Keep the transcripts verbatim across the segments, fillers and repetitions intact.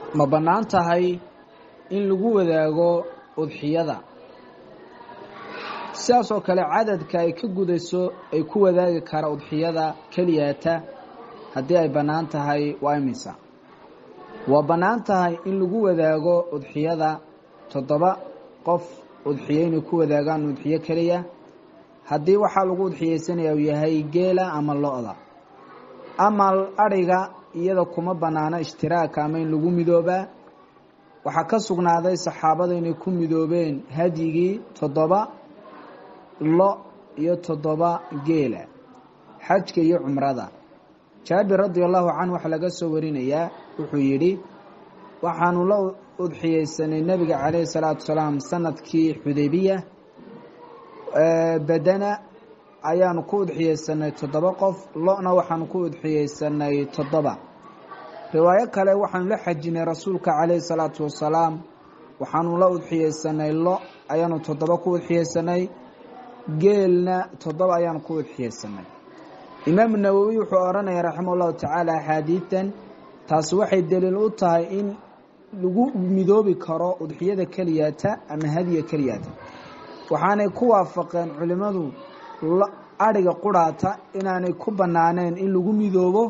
ma banaan tahay in lagu wadaago udxiyada sidaas oo kale cadadka ay ka gudayso ay ku wadaagi kara udxiyada kaliyaata haddii ay banaan tahay waa imisa waa banaan tahay in lagu wadaago udxiyada toddoba qof udxiyo inay ku wadaagaan udxiyo kaliya haddii waxaa lagu udxiyeysanaya uu yahay geela ama lo-da ama ariga iyada kuma banaana ishtiraaka ama in lagu midoobaa waxaa ka sugnaaday saxaabada inay ku midoobeen hadyigii toddoba lo iyo toddoba geela xajka iyo cumrada jaabir radi allahu canhu waxaa laga soo warinayaa wuxuu yidhi waxaanu la udxiyeysanay nebiga calayhi salaatu wasalaam sanadkii xudaybiya badana ayaanu ku udxiyeysanay toddoba qof lo-na waxaanu ku udxiyeysanay toddoba riwaayo kale waxaanu la xajinay rasuulka calayhi salaatu wasalaam waxaanu la udxiyeysanay lo ayaanu toddoba ku udxiyeysanay geelna toddoba ayaanu ku udxiyeysanay imaam nawowi wuxuu oranaya raximah ullahu tacaala axaadiidan taasi waxay daliil u tahay in lagu midoobi karo udxiyada keliyaata ama hadiya keliyaata waxaanay ku waafaqeen culimadu ariga quraata inaanay ku banaaneen in lagu midoobo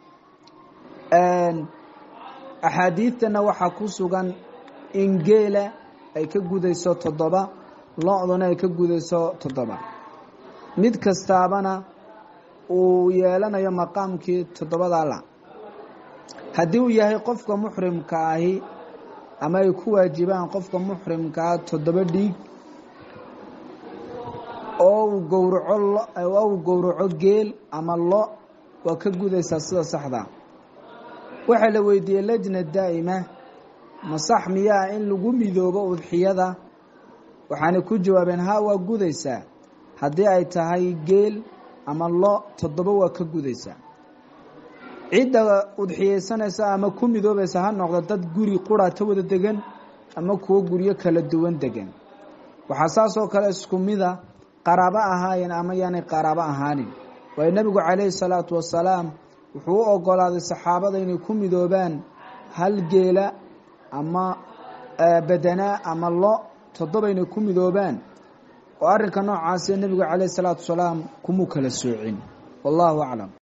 axaadiidtana waxaa ku sugan in geela ay ka gudayso toddoba lo-duna ay ka gudayso toddoba mid kastaabana uu yeelanayo maqaamkii toddobada la haddii uu yahay qofka muxrimka ahi ama ay ku waajibaan qofka muxrimkaa toddoba dhiig oo uu gowraco oo uu gowraco geel ama lo waa ka gudaysaa sida saxda waxaa la weydiiyey lajna daa'ima ma sax miyaa in lagu midoobo udxiyada waxaanay ku jawaabeen haa waa gudaysaa haddii ay tahay geel ama lo toddoba waa ka gudaysaa cidda udxiyeysanaysa ama ku midoobaysa ha noqdo dad guri quraata wada degan ama kuwo guryo kala duwan degan waxaa saas oo kale isku mida qaraabo ahaayeen ama yaanay qaraabo ahaanin waayo nebigu calayhi salaatu wasalaam wuxuu u ogolaaday saxaabada inay ku midoobaan hal geela ama badanaa ama lo toddoba inay ku midoobaan oo arrinka noocaasi nebigu calayhi salaatu wasalaam kumuu kala soocin wallahu aclam